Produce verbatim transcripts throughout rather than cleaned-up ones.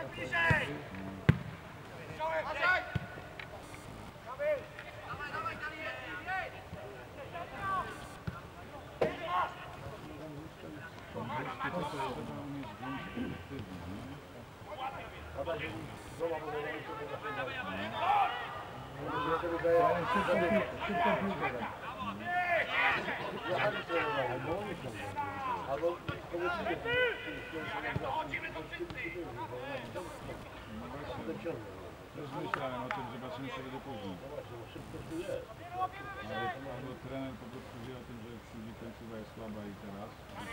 Też myślałem o tym, zobaczymy sobie do później. Ale, ale trener po prostu wie o tym, że Sylwii końcowa jest słaba i teraz.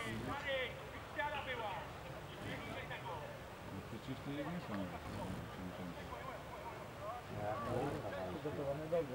No przecież to nie są przewodniczący. Przygotowany dobrze.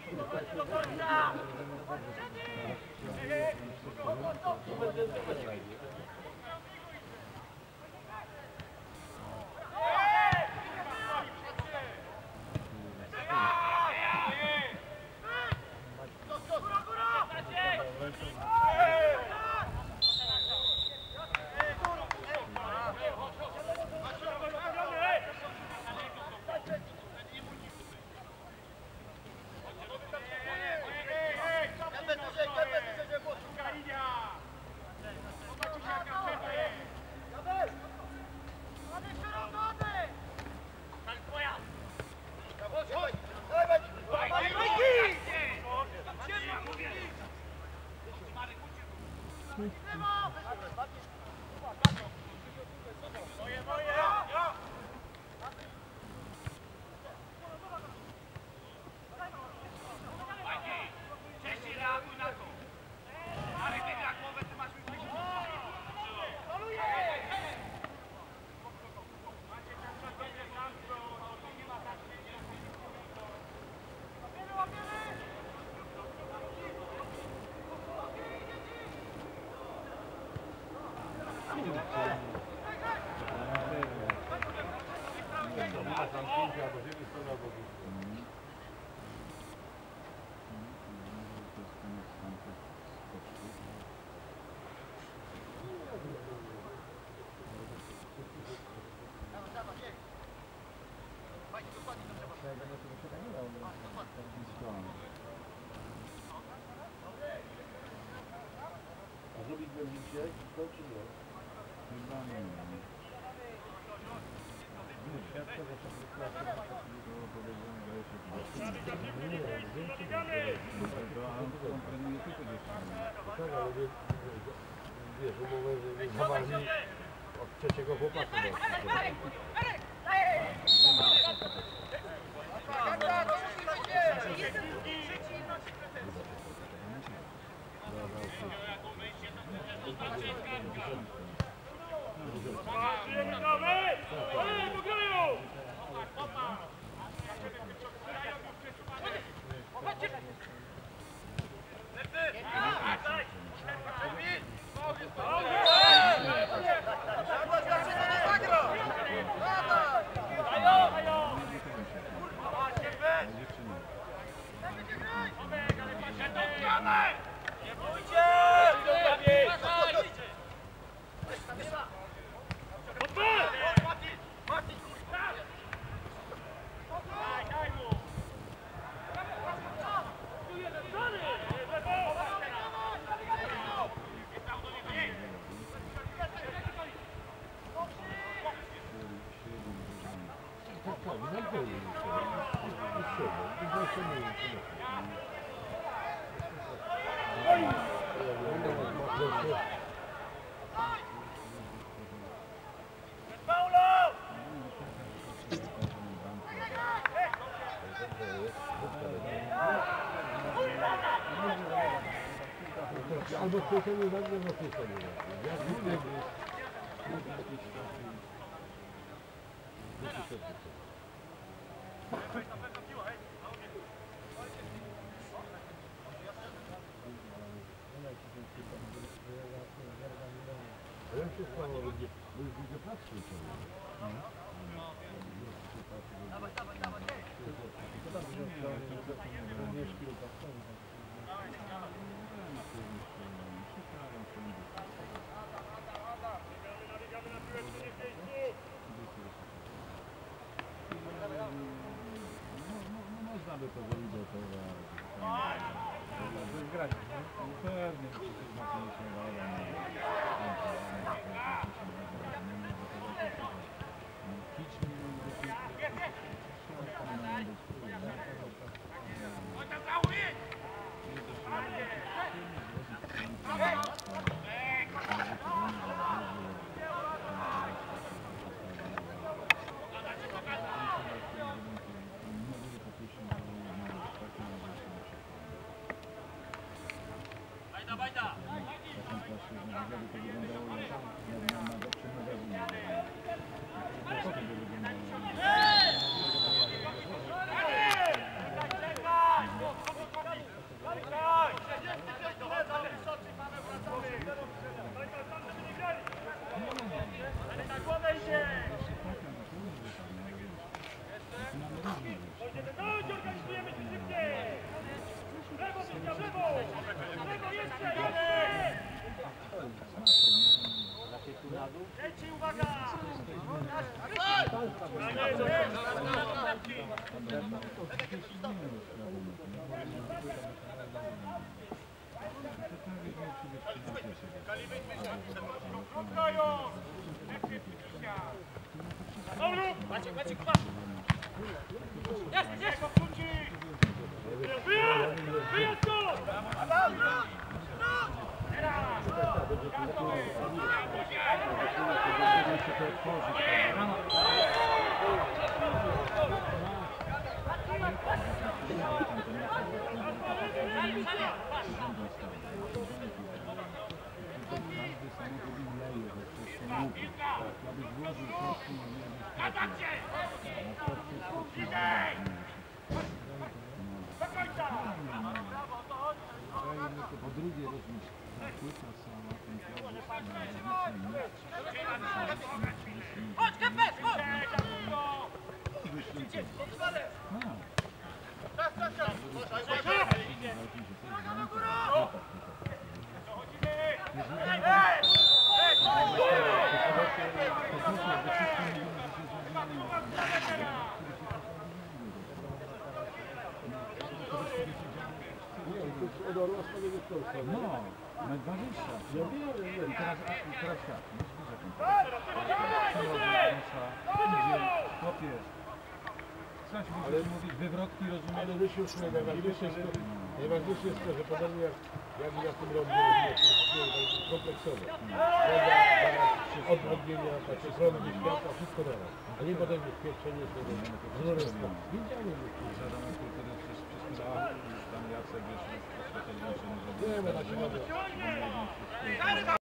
Zrobiłbym dzisiaj, to czy nie? Chyba nie wiem. Świadka, że to jest klasy. To powiedziałem, że się to, a on trenuje tylko dziewczynę. Tak, ale wiesz, umowę, że zawarli od trzeciego chłopaka. Albo coś nie da, albo coś nie da. Ja nie wiem, czy stało, bo już widzę patrzę ciągle. Dawaj, dawaj, dawaj, aby to wyjdzie, to To jest grać, nie? no pewnie, że to jest mocniejsze, ale kić mi po drugie rozumiesz, płyta sama, Chodź, Kepes, chodź! Od Orła swojego Polska. no, na dwadzieścia. Ja wiem, wiem. I teraz, a, i teraz tak, idzie, chłopie, coś musisz mówić, wywrotki rozumiesz? Ale wiesz już najważniejsze jest to, najważniejsze jest to, że podobnie jak, jak ja w tym roku jest kompleksowe. Odwodnienia, takie prądy światła, wszystko naraz. A nie potem jest pieprzenie tego złożenia. Wiedziałem już. Zadamy kultury przez wszystko, już tam Jacek, wiesz, oświetlenie się nie zrobił. Nie, bo na się